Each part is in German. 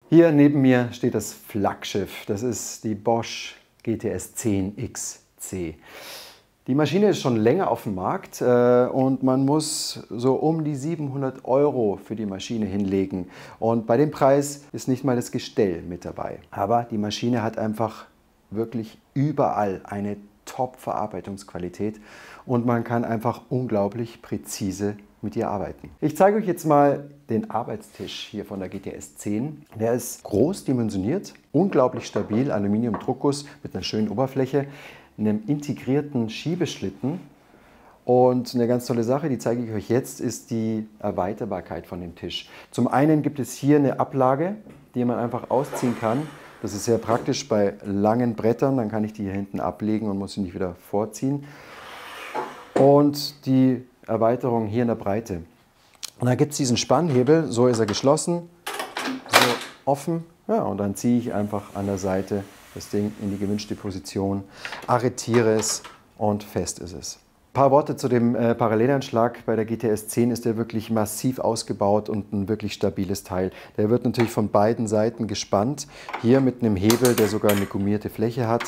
Hier neben mir steht das Flaggschiff. Das ist die Bosch GTS 10 XC. Die Maschine ist schon länger auf dem Markt und man muss so um die 700 € für die Maschine hinlegen. Und bei dem Preis ist nicht mal das Gestell mit dabei. Aber die Maschine hat einfach wirklich überall eine Top-Verarbeitungsqualität und man kann einfach unglaublich präzise mit ihr arbeiten. Ich zeige euch jetzt mal den Arbeitstisch hier von der GTS 10. Der ist groß dimensioniert, unglaublich stabil, Aluminium-Druckguss mit einer schönen Oberfläche, einem integrierten Schiebeschlitten. Und eine ganz tolle Sache, die zeige ich euch jetzt, ist die Erweiterbarkeit von dem Tisch. Zum einen gibt es hier eine Ablage, die man einfach ausziehen kann. Das ist sehr praktisch bei langen Brettern, dann kann ich die hier hinten ablegen und muss sie nicht wieder vorziehen. Und die Erweiterung hier in der Breite. Und dann gibt es diesen Spannhebel, so ist er geschlossen, so offen. Ja, und dann ziehe ich einfach an der Seite das Ding in die gewünschte Position, arretiere es und fest ist es. Ein paar Worte zu dem Parallelanschlag. Bei der GTS 10 ist der wirklich massiv ausgebaut und ein wirklich stabiles Teil. Der wird natürlich von beiden Seiten gespannt. Hier mit einem Hebel, der sogar eine gummierte Fläche hat.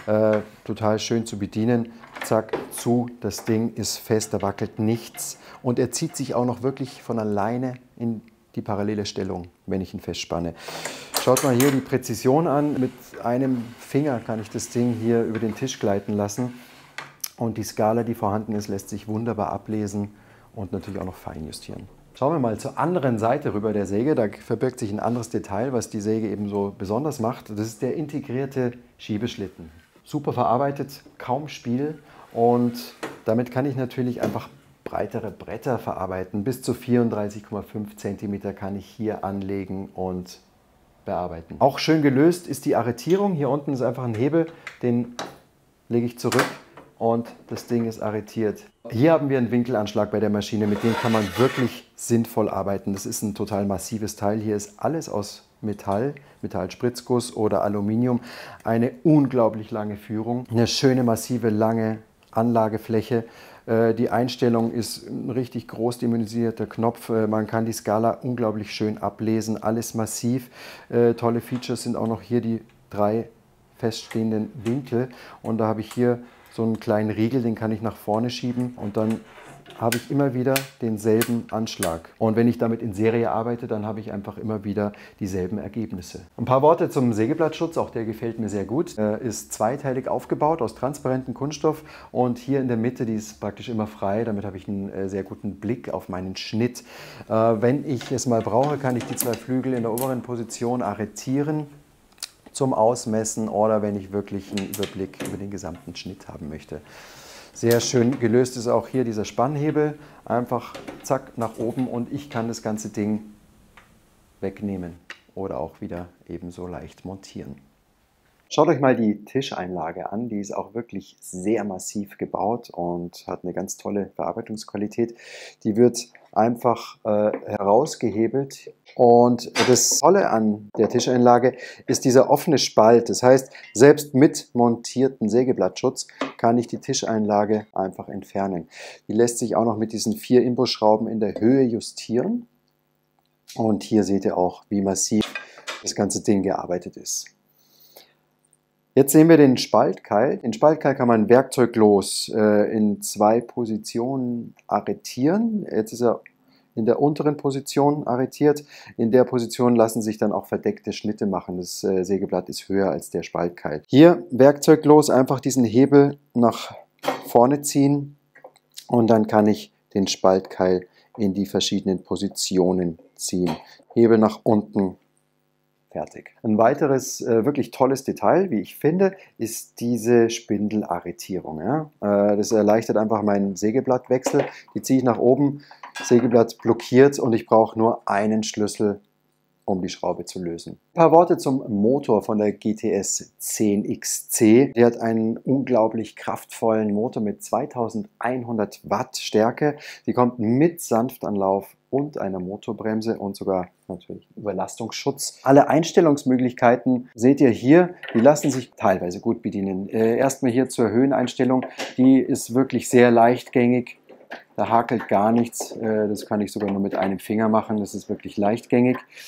Total schön zu bedienen. Zack, zu, das Ding ist fest, da wackelt nichts. Und er zieht sich auch noch wirklich von alleine in die parallele Stellung, wenn ich ihn festspanne. Schaut mal hier die Präzision an. Mit einem Finger kann ich das Ding hier über den Tisch gleiten lassen. Und die Skala, die vorhanden ist, lässt sich wunderbar ablesen und natürlich auch noch fein justieren. Schauen wir mal zur anderen Seite rüber der Säge. Da verbirgt sich ein anderes Detail, was die Säge eben so besonders macht. Das ist der integrierte Schiebeschlitten. Super verarbeitet, kaum Spiel und damit kann ich natürlich einfach breitere Bretter verarbeiten. Bis zu 34,5 cm kann ich hier anlegen und bearbeiten. Auch schön gelöst ist die Arretierung. Hier unten ist einfach ein Hebel, den lege ich zurück und das Ding ist arretiert. Hier haben wir einen Winkelanschlag bei der Maschine, mit dem kann man wirklich sinnvoll arbeiten. Das ist ein total massives Teil. Hier ist alles aus Metall, Metallspritzguss oder Aluminium. Eine unglaublich lange Führung, eine schöne massive lange Anlagefläche. Die Einstellung ist ein richtig groß dimensionierter Knopf. Man kann die Skala unglaublich schön ablesen. Alles massiv. Tolle Features sind auch noch hier die 3 feststehenden Winkel. Und da habe ich hier so einen kleinen Riegel, den kann ich nach vorne schieben und dann habe ich immer wieder denselben Anschlag. Und wenn ich damit in Serie arbeite, dann habe ich einfach immer wieder dieselben Ergebnisse. Ein paar Worte zum Sägeblattschutz, auch der gefällt mir sehr gut. Er ist zweiteilig aufgebaut aus transparentem Kunststoff und hier in der Mitte, die ist praktisch immer frei. Damit habe ich einen sehr guten Blick auf meinen Schnitt. Wenn ich es mal brauche, kann ich die 2 Flügel in der oberen Position arretieren zum Ausmessen oder wenn ich wirklich einen Überblick über den gesamten Schnitt haben möchte. Sehr schön gelöst ist auch hier dieser Spannhebel. Einfach zack nach oben und ich kann das ganze Ding wegnehmen oder auch wieder ebenso leicht montieren. Schaut euch mal die Tischeinlage an, die ist auch wirklich sehr massiv gebaut und hat eine ganz tolle Verarbeitungsqualität. Die wird einfach herausgehebelt und das Tolle an der Tischeinlage ist dieser offene Spalt. Das heißt, selbst mit montierten Sägeblattschutz kann ich die Tischeinlage einfach entfernen. Die lässt sich auch noch mit diesen 4 Imbusschrauben in der Höhe justieren und hier seht ihr auch, wie massiv das ganze Ding gearbeitet ist. Jetzt sehen wir den Spaltkeil. Den Spaltkeil kann man werkzeuglos in 2 Positionen arretieren. Jetzt ist er in der unteren Position arretiert. In der Position lassen sich dann auch verdeckte Schnitte machen. Das Sägeblatt ist höher als der Spaltkeil. Hier werkzeuglos einfach diesen Hebel nach vorne ziehen und dann kann ich den Spaltkeil in die verschiedenen Positionen ziehen. Hebel nach unten. Fertig. Ein weiteres wirklich tolles Detail, wie ich finde, ist diese Spindelarretierung. Ja? Das erleichtert einfach meinen Sägeblattwechsel. Die ziehe ich nach oben, Sägeblatt blockiert und ich brauche nur einen Schlüssel, um die Schraube zu lösen. Ein paar Worte zum Motor von der GTS 10 XC. Der hat einen unglaublich kraftvollen Motor mit 2100 Watt Stärke. Die kommt mit Sanftanlauf und einer Motorbremse und sogar natürlich Überlastungsschutz. Alle Einstellungsmöglichkeiten seht ihr hier, die lassen sich teilweise gut bedienen. Erstmal hier zur Höheneinstellung, die ist wirklich sehr leichtgängig. Da hakelt gar nichts, das kann ich sogar nur mit einem Finger machen, das ist wirklich leichtgängig.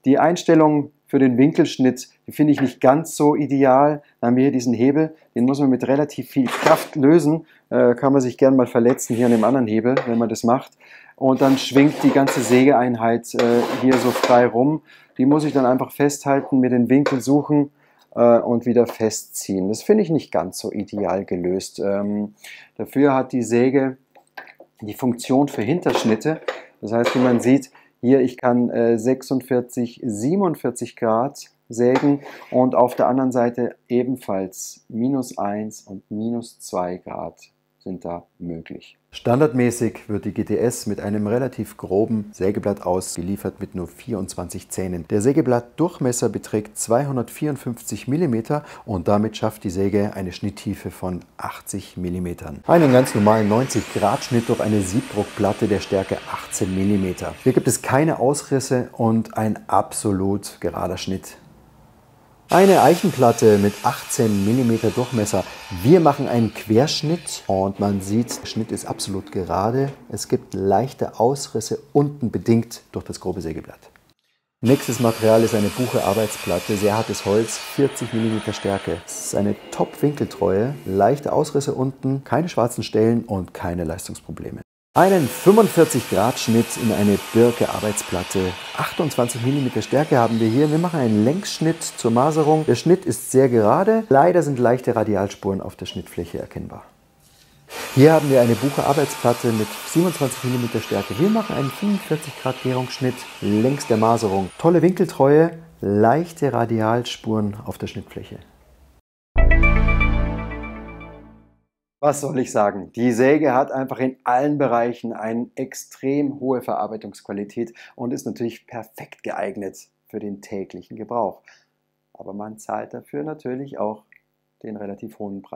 Die Einstellung für den Winkelschnitt, die finde ich nicht ganz so ideal. Da haben wir hier diesen Hebel, den muss man mit relativ viel Kraft lösen. Kann man sich gerne mal verletzen hier an dem anderen Hebel, wenn man das macht. Und dann schwingt die ganze Sägeeinheit hier so frei rum. Die muss ich dann einfach festhalten, mir den Winkel suchen und wieder festziehen. Das finde ich nicht ganz so ideal gelöst. Dafür hat die Säge die Funktion für Hinterschnitte. Das heißt, wie man sieht, hier ich kann 46, 47 Grad sägen und auf der anderen Seite ebenfalls -1 und -2 Grad sind da möglich. Standardmäßig wird die GTS mit einem relativ groben Sägeblatt ausgeliefert mit nur 24 Zähnen. Der Sägeblattdurchmesser beträgt 254 mm und damit schafft die Säge eine Schnitttiefe von 80 mm. Einen ganz normalen 90 Grad Schnitt durch eine Siebdruckplatte der Stärke 18 mm. Hier gibt es keine Ausrisse und ein absolut gerader Schnitt. Eine Eichenplatte mit 18 mm Durchmesser. Wir machen einen Querschnitt und man sieht, der Schnitt ist absolut gerade. Es gibt leichte Ausrisse unten bedingt durch das grobe Sägeblatt. Nächstes Material ist eine Buche-Arbeitsplatte, sehr hartes Holz, 40 mm Stärke. Es ist eine Top-Winkeltreue, leichte Ausrisse unten, keine schwarzen Stellen und keine Leistungsprobleme. Einen 45 Grad Schnitt in eine Birke-Arbeitsplatte. 28 mm Stärke haben wir hier. Wir machen einen Längsschnitt zur Maserung. Der Schnitt ist sehr gerade. Leider sind leichte Radialspuren auf der Schnittfläche erkennbar. Hier haben wir eine Buche-Arbeitsplatte mit 27 mm Stärke. Wir machen einen 45 Grad Gärungsschnitt längs der Maserung. Tolle Winkeltreue, leichte Radialspuren auf der Schnittfläche. Was soll ich sagen? Die Säge hat einfach in allen Bereichen eine extrem hohe Verarbeitungsqualität und ist natürlich perfekt geeignet für den täglichen Gebrauch. Aber man zahlt dafür natürlich auch den relativ hohen Preis.